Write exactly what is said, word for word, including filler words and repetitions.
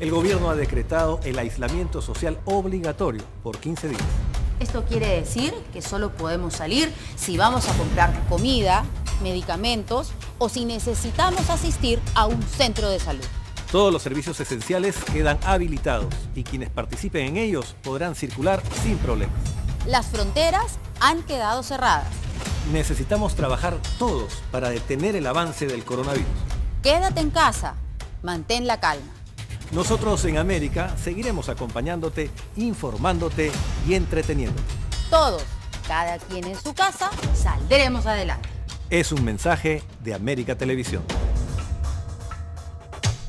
El gobierno ha decretado el aislamiento social obligatorio por quince días. Esto quiere decir que solo podemos salir si vamos a comprar comida, medicamentos o si necesitamos asistir a un centro de salud. Todos los servicios esenciales quedan habilitados y quienes participen en ellos podrán circular sin problemas. Las fronteras han quedado cerradas. Necesitamos trabajar todos para detener el avance del coronavirus. Quédate en casa, mantén la calma. Nosotros en América seguiremos acompañándote, informándote y entreteniéndote. Todos, cada quien en su casa, saldremos adelante. Es un mensaje de América Televisión.